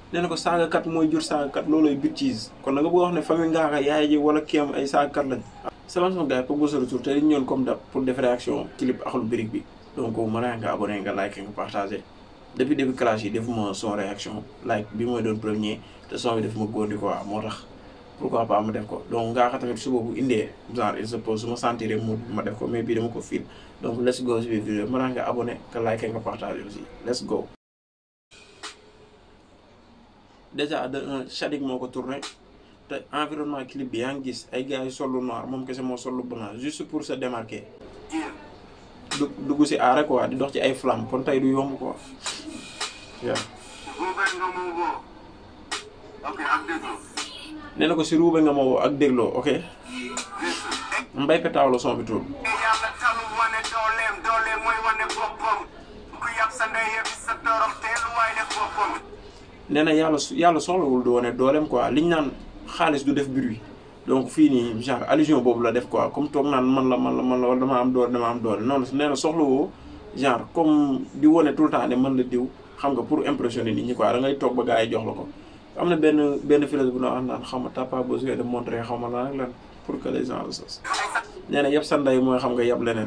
nee na ko saagakat mooy jur saagakat looloy bêtise kon da nga bëgg wax ne famille Ngaaka yaay ji wala kiyam ay saagakat lañ. salaam sama gars yi Pogba sa retour te dañu ñëwoon comme d'hab pour def réaction clip Akhlou Brick bi donc mën naa nga abonné nga like nga partagé depuis début clash yi defuma son réaction like bi mooy doon premier te son bi defuma góor di quoi moo tax pourquoi pas ma def ko donc Ngaaka tamit suba bu indee genre il se pose su ma sentir mu ma def ko mais bii dama ko fil donc let's go si biir vidéo mën naa nga abonné nga like nga partagé aussi let's go. déjà de Shadik moo ko tourné te environnement clip bi yaa ngi gis ay gars yu sol lu noir moom kese moo sol lu blanc juste pour se démarquer dugg si aare quoi di dox ci ay flamme kon tey du yomb quoi waaw. nee na ko si ruube nga ma woo ak dégloo ok mbay petaaw la son bi tuur. nee na yàlla soxlawul du wane dooleem quoi liñ naan xaalis du def bruit donc fii nii genre allusion boobu la def quoi comme toog naan man la wala dama am doole noonu nee na soxlawoo genre comme di wane tout le temps ne man la diw xam nga pour impressionner nit ñi quoi da ngay toog ba gars yi jox la ko. am na benn philosophe bu noo naan xam nga t'as pas besoin de montrer xam nga lan ak lan pour que les gens le sachent. nee na yab sa ndey mooy xam nga yab leneen.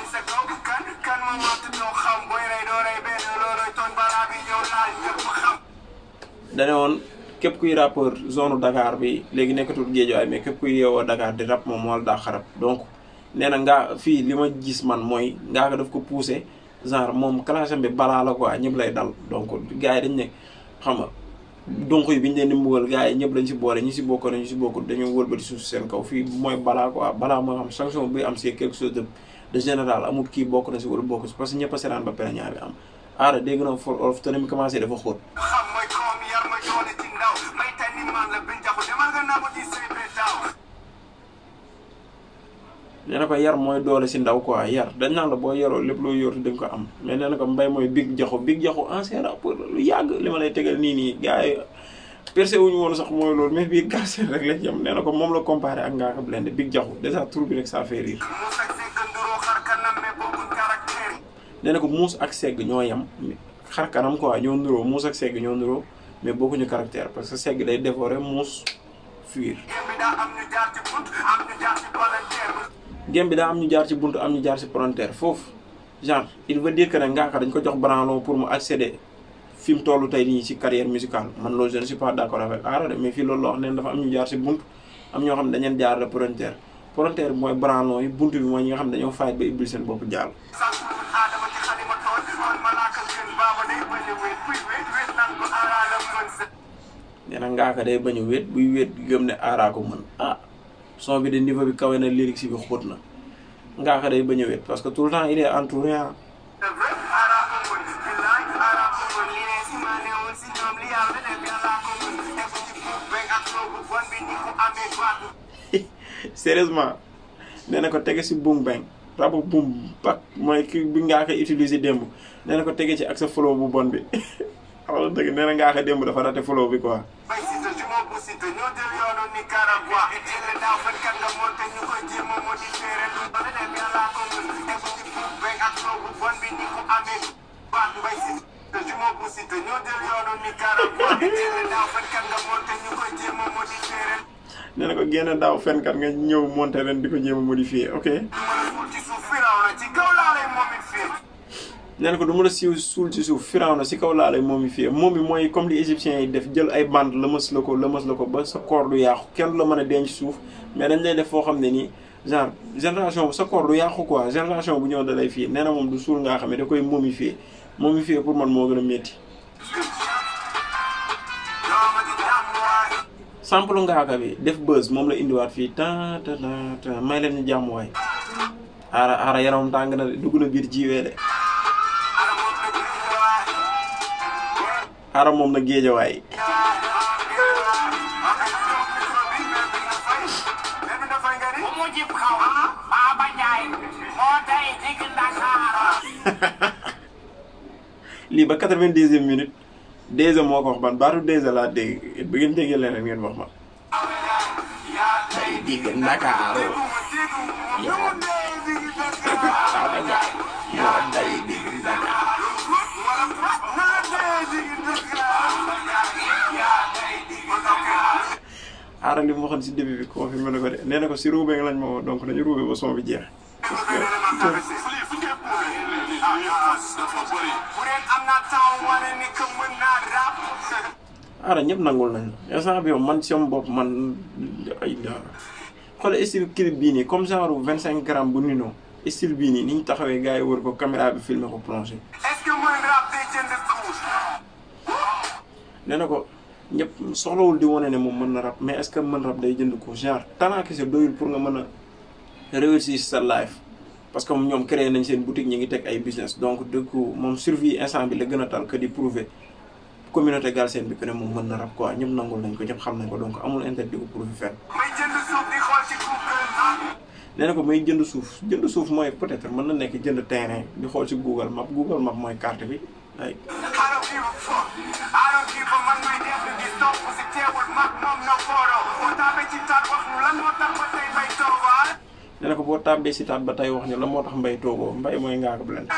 dane woon képp kuy rappeur zone Dakar bi léegi nekkatul Guédiawaye mais képp kuy yeewoo Dakar di rap moom moo la daa xarab donc nee na ngaa fii li ma gis man mooy ngaa ko daf ko poussé genre moom classe bi balaa la quoi ñëpp lay dal donc gars yi dañ ne xam nga donc yi bi ñu leen di mbugal gars yi ñëpp lañ si boole ñi si bokk na ñu si bokkul dañoo wëlbati suuf seen kaw fii mooy balaa quoi balaa moo xam sanction bi am c'est quelque chose de général amul kii bokk na si wala bokk si parce que ñëpp a seraan ba pare ñaari am aara dégg na for olof te mi commencé dafa xóot. nee na ko yar mooy doole si ndaw quoi yar dañ naan la boo yaroo lépp loo yóotu dañ ko am mais nee na ko mbay mooy big jaxu ancien rappeur lu yàgg li ma lay tegal nii gars yi percé wuñu woon sax mooy loolu mais bii garcelle rek la ci am nee na ko moom la comparé ak Ngaaka Blindé big jaxu déjà tur bi rek ça fait rire. nee na ko muus ak segg ñoo yem xar kanam quoi ñoo nuroo muus ak segg ñoo nuroo mais bokkuñu caractère parce que segg day dévorer muus fuir. gém bi daa am ñu jaar ci buntu am ñu jaar ci frontière foofu genre il veut dire que ne Ngaaka dañ ko jox branlon pour mu accéder fi mu toll tey nii ci carrière musicale man loolu je ne suis pas d'accord avec Aara de mais fii loolu la wax neen dafa am ñu jaar ci buntu am ñoo xam ne dañeen jaar la frontière bi mooy branlon yi buntu bi mooy ñi nga xam ne dañoo fayit ba ibbil seen bopp jàll. nee na Ngaaka day bañ a wéet buy wéet gëm ne Aara ko mën son bi de niveau bi kawe na lyrics bi xóot na Ngaaka day bañ a wéet parce que tout le temps il est entouré sérieusement nee na ko tege si boom bang rabu boom bak mooy ki bi Ngaaka utiliser démb nee na ko tege ci ak sa flow bu bon bi xawala dëgg nee na Ngaaka démb dafa raté flow bi quoi. nee na ko génn daaw fenkat nga ñëw monté ren di ko jéem a modifier ok. nee na ko du ma la suul ci suuf firaw na si kaw laa lay momifier moom bi mooy comme li égyptiens yi def jël ay bande lëmas la ko ba sa corps du yàqu kenn du la mën a denc suuf mais dañ lay def foo xam ne nii genre génération sa corps du yàqu quoi génération bu ñëw da lay fii nee na moom du suul ngaa xam ne da koy momifier pour man moo gën a métti. sample Ngaaka bi def buzz moom la indiwaat fii ta may leen ñu jàmm waay aara yaramam tàng na dugg na biir jiwee de aara moom na Géejawaay lii ba 90e minute Dèjà moo ko wax ban baatu Dèjà laa dégg bu ngeen déggee leneen ngeen wax ma. day digg Ndakaaru yaa day digg Ndakaaru li mu waxoon si début bi confirmé na ko de nee na ko si ruubee lañ ma woo donc nañu ruubee ba son bi jeex. Aada ñëpp nangul nañ la instant bi man si sama bopp man ay xoolal style clip bii nii comme genre 25 grammes bu Nino style bii nii ni ñu taxawee gars yi wër ko caméra bi filmé ko plongé. nee na ko ñëpp soxlawul di wane ne moom mën na rap mais est-ce que mën rap day jënd ko genre talent kese doyul pour nga mën a réussir sa life parce que ñoom créé nañ seen boutique ñi ngi teg ay business donc du coup moom survie instant bi la gën a tal que di prouver communauté Galsen bi que ne moom mën na rap quoi ñëpp nangul nañ ko ñëpp xam nañ ko donc amul intérêt di ko prouver fenn. nee na ko may jënd suuf mooy peut-être mën na nekk jënd terrain di xool ci Google Map mooy carte bi ay. nee na ko boo tàbbee si taat ba tey wax ñu la moo tax mbay toogoo mbay mooy ngaa ko blende.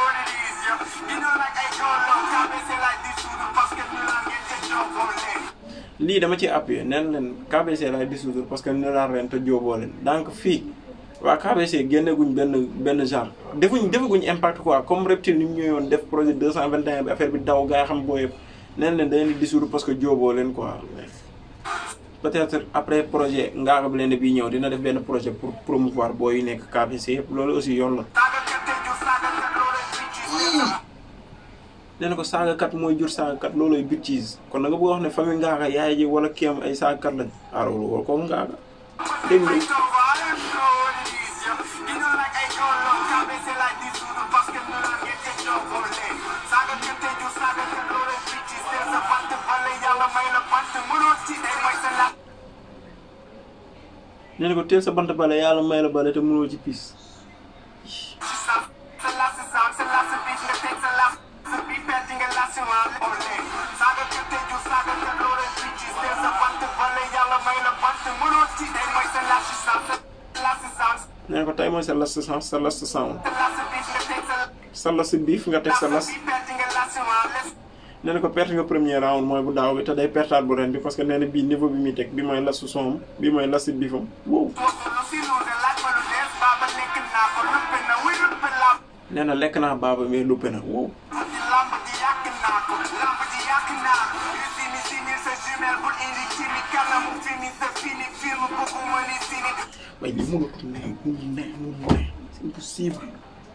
lii dama ci appuyé neen leen KBC lay dissoudre parce que ñu daan ren te jóoboo leen donc fii waa KBC génneguñ benn genre defaguñ impact quoi comme Reptile ni mu ñëwoon def projet 221 bi affaire bi daw gaa xam boo yëpp neen leen dañu dissoudre parce que jóoboo leen quoi. peut-être après projet ngaa ko blende bii ñëw dina def benn projet pour promouvoir booy yu nekk KBC yëpp loolu aussi yoon la. nee na ko saagakat mooy jur saagakat looloy bêtise kon na nga bëgg wax ne famille Ngaaka yaay ji wala kiyam ay saagakat lañ aarul wala ko Ngaaka dégg nga. nee na ko teel sa bant bale yàlla may la bale te mënoo ci piis. nee na ko tey mooy sa last chance sa last sound sa last biif nga teg sa last. nee na ko perte nga premier round mooy bu daaw bi te day pertaat bu ren bi parce que nee na bii niveau bi muy teg bi mooy last son bi mooy last biifam wow. nee na lekk naa baaba mais luppe na wow. waaye li mënul ne c'est impossible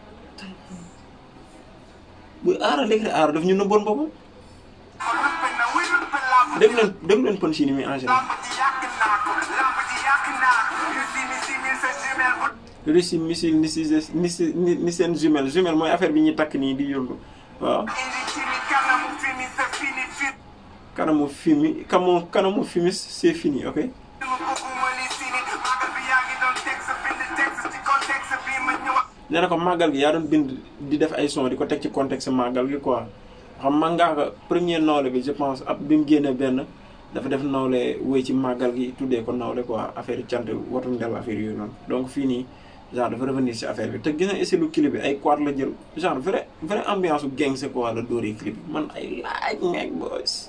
bu aara léegi aara daf ñu nëbboon boppam. dem leen pën si ni muy en général. Russie missile ni seen jumelle mooy affaire bi ñuy takk nii di yóbbu waaw. kanamu fimi c'est fini ok. nee na ko màggal gi yaa doon bind di def ay son di ko teg ci contexte màggal gi quoi xam man ngaa ko premier nawle bi je pense ab bi mu génnee benn dafa def nawle wéy ci màggal gi tuddee ko nawle quoi affaire yi cant watu ndel affaire yooyu noonu donc fii nii genre dafa revenir ci affaire bi te gis nga essayé lu clip bi ay quart la jël genre vrai ambiance bu gangster quoi la dóoree clip bi man ay laaj meeg boys.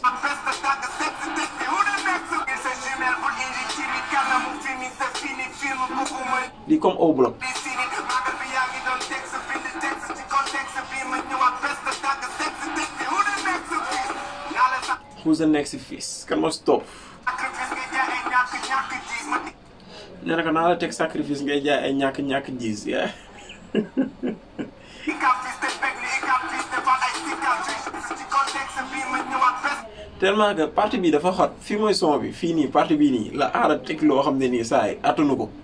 lii comme au bloc. Who's the next fils kan moo stop. nee na ko naa la teg sacrifice ngay jaay ay ñàkk gis yaa. tellement que partie bi dafa xot fii mooy son bi fii nii partie bii nii la aara teg loo xam ne nii saa yi attanu ko.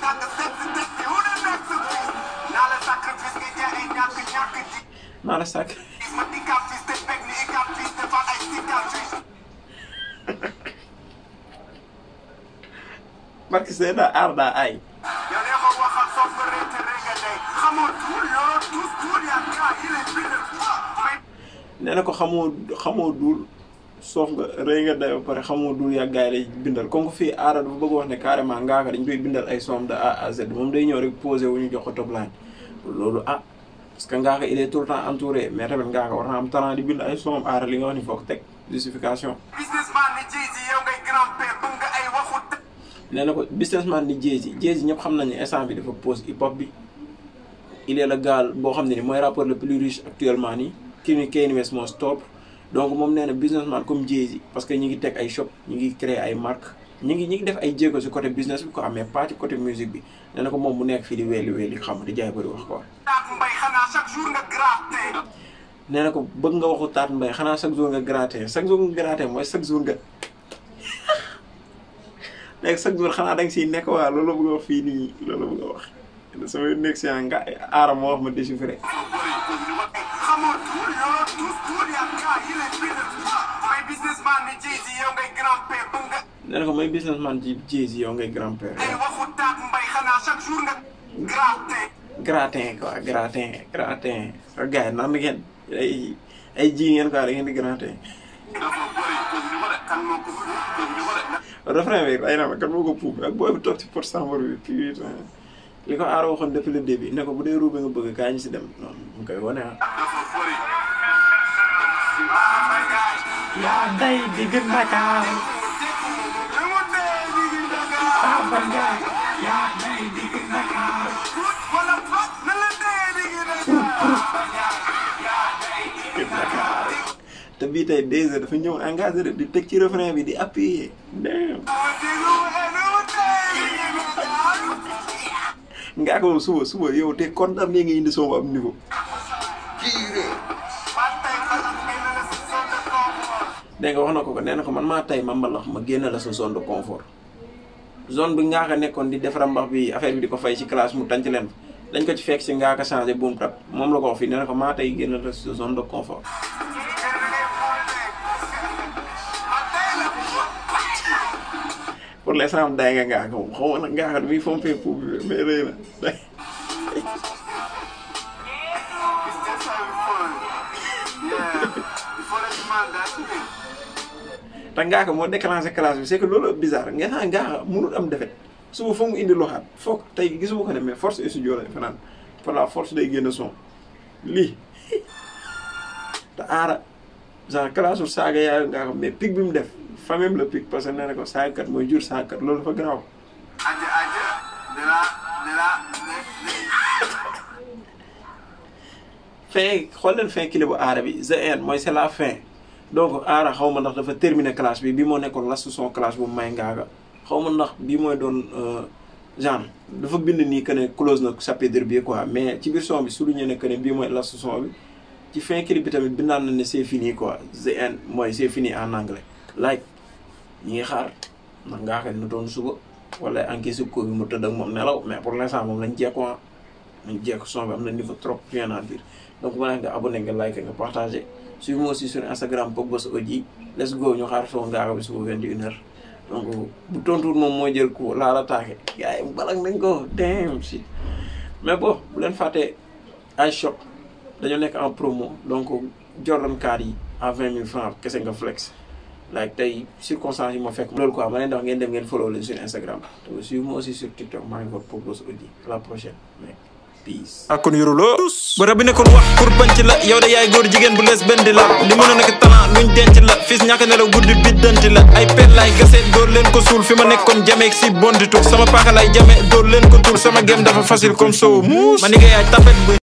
naa la sacrifice. parce que c'est daa aar daa ay. nee na ko xamoo dul soof nga rëy nga day ba pare xamoo dul yaa gaay lay bindal comme que fii aara dafa bëgg wax ne carrément Ngaaka dañ koy bindal ay somme de A à Z moom day ñëw rek posé wu ñu jox ko top line loolu parce que Ngaaka il est tout le temps entouré mais tamit Ngaaka war na am talent di bind ay somme aara li nga wax ni foog teg justification. businessman ni Jay-Z yow ngay grand père bëgg nga ay waxu nee na ko businessman ni Jay-Z ñëpp xam nañu instant bi dafa pose hip hop bi il est le gars boo xam ne ni mooy rappeur le plus riche actuellement nii Kanye West moo stop donc moom nee na businessman comme Jay-Z parce que ñi ngi teg ay shop ñi ngi créer ay marques ñi ngi def ay jéego si côté business bi ko amee pas ci côté musique bi nee na ko moom mu nekk fii di weeli xam di jaay bëri wax quoi. nee na ko bëgg nga waxu Taat Mbaye xanaa chaque jour nga gratter mooy chaque jour nga léegi chaque jour xanaa da nga siy nekk waa loolu bëgg a wax fii nii loolu bëgg a wax samay nekk si nga aara moo wax ma déchiffré. nee na ko mooy businessman ci Jay-Z yow ngay grand-père. gratin quoi gratin sa gars yi naan ngeen ay ji ngeen quoi da ngeen di gratin. refrain bi ay na ma kan moo ko puub ak booy bi toog ci pot sambor bi putain li ko aara waxoon depuis le début ne ko bu dee ruube nga bëgg kaa ñu si dem noonu mu koy wane ah. yaa day digg Dakar Papa Ndiaye yaa day digg Dakar te bii tey déjà dafa ñëw engagé di teg ci refrain bi di appuyer nga ko suba yow te condamné nga indi sama am niveau dégg nga wax na ko nee na ko man maa tey ma mbalax ma génn la sa zone de confort zone bi ngaa ko nekkoon di defar mbax bi affaire bi di ko fay ci classe mu tànc leen dañ ko ci fekk si ngaa ko changé boom tap moom la ko wax fii nee na ko maa tey génn la sa zone de confort. pour l'instant day nga ngaa ko moom xaw ma nag ngaa xam ne muy fompee pour bi mais rëy na day. te ngaa ko moo déclenché classe bi c'est que loolu bizarre nga xam ngaa mënul am defet suba foog mu indi loxaat foog tey gisuma ko ne mais force studio la fanaan par la force day génn son lii te aara genre classe saaga yaayu ngaa ko mais pic bi mu def famille la pic parce que nee na ko saagakat mooy jur saagakat loolu dafa garaaw. fin xool leen fin clip bu aara bi the end mooy c'est la fin donc aara xaw ma ndax dafa terminer classe bi bii moo nekkoon last son classe bu may ngaaga xaw ma ndax bii mooy doon genre dafa bind nii que ne close na chapitre bi quoi mais ci biir son bi souligné na que ne bii mooy last son bi ci fin clip bi tamit bindaan na ne c'est fini quoi the end mooy c'est fini en anglais like ñi ngi xaar ndax ngaa xam ne doon suba wala encaissé ko bi mu tëdd ak moom nelaw mais pour l'instant moom lañ jekku nañ jekku son bi am na niveau trop rien à dire donc ma nga abonné nga like nga partagé suivez-moi aussi sur Instagram Pogboss Audio let's go ñu xaar soo ngaa bi suba 21h donc bu tontuwul moom moo jël ko laal attaqué gars yi balak nañ ko damn shit mais bon bu leen fàttee ay shop dañoo nekk en promo donc Jordan card yi à 20 000 francs kese nga flex like tey circonstances yi ma fekk loolu quoi ma leen dox ngeen dem ngeen follow leen sur Instagram te suivez-moi aussi sur TikTok maa ngi ko Pogboss Audio la prochaine mec peace. kon yoruloo ba rabi ne kon wax pour banc la yow de yaay góor jigéen bu lees benn di la li mën a nekk talent luñ denc la fils ñàkk ne la guddi biddanti la ay pet laay gasee dóor leen ko suul fi ma nekkoon jameeg si bonditu sama paaka lay jame dóor leen ko tuur sama gem dafa facile comme soow ma ni nga yaay tapet